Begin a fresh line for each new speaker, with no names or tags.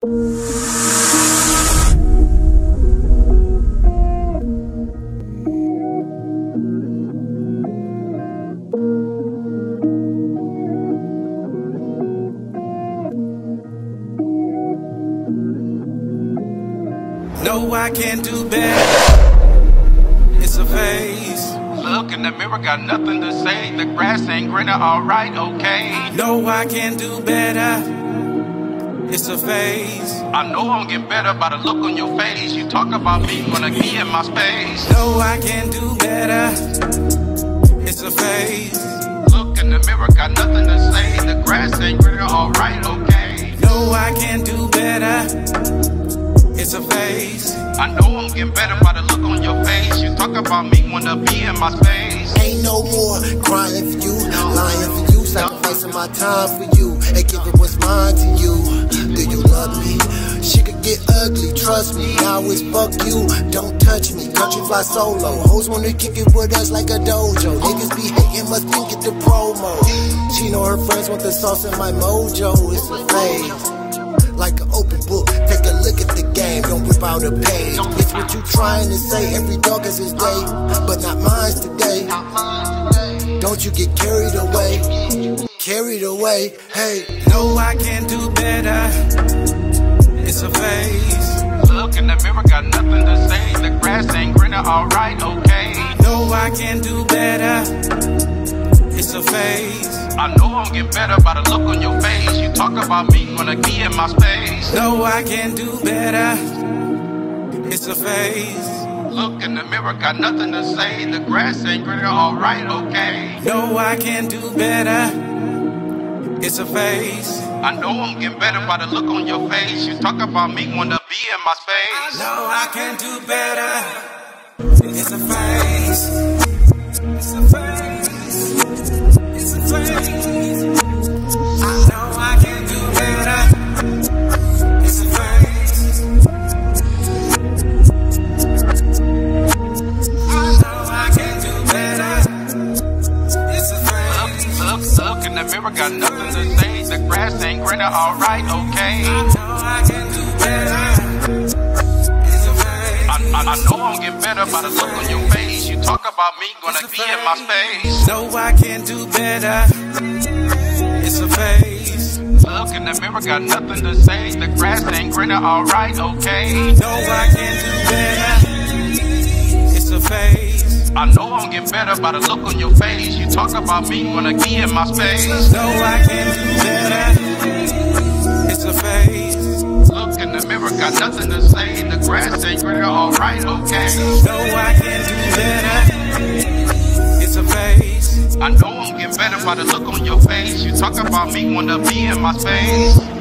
No, I can't do better. It's a phase.
Look in the mirror, got nothing to say. The grass ain't greener, alright, okay.
No, I can't do better. It's a phase.
I know I'm getting better by the look on your face. You talk about me when I get in my space.
No, I can't do better. It's a phase.
Look in the mirror, got nothing to say. The grass ain't greener, alright, okay.
No, I can't do better. It's a phase.
I know I'm getting better by the look on your face. You talk about me when I be in my space.
Ain't no more crying for you, lying for you, sacrificing my time for you, and giving what's mine to you. Do you love me? She could get ugly, trust me. Now it's fuck you, don't touch me. Country fly solo, hoes wanna kick it with us like a dojo. Niggas be hating, must think get the promo. She know her friends want the sauce in my mojo. It's a phase. Like an open book, take a look at the game, don't rip out a page. It's what you trying to say, every dog is his day, but not mine today. Don't you get carried away, hey.
No, I can't do better. It's a phase.
Look in the mirror, got nothing to say. The grass ain't greener, alright, okay.
No, I can't do better. It's a phase.
I know I'm getting better by the look on your face. You talk about me when I get in my space.
No, I can't do better. It's a phase.
Look in the mirror, got nothing to say. The grass ain't greener, alright, okay.
No, I can't do better. It's a phase.
I know I'm getting better by the look on your face. You talk about me when I be in my space.
No, I can't do better. It's a phase. It's a phase. It's a phase. I know I can do better. It's a phase. I know I can do better. It's a phase.
Look in the mirror, got nothing to say. The grass ain't greener, alright, okay.
I know I can do better. It's a phase.
I know I'm getting better by the look on your face. You talk about me gonna be in my space.
No, I can't do better. It's a phase.
Look in the mirror, got nothing to say. The grass ain't greener, alright, okay.
No, I can't do better. It's a phase.
I know I'm getting better by the look on your face. You talk about me when I get in my space.
No, I can't do better. It's a phase.
Look in the mirror, got nothing to say. The grass ain't greener, alright, okay.
No, I can't do better. It's a phase.
I know I'm getting better by the look on your face. You talk about me when I be in my space.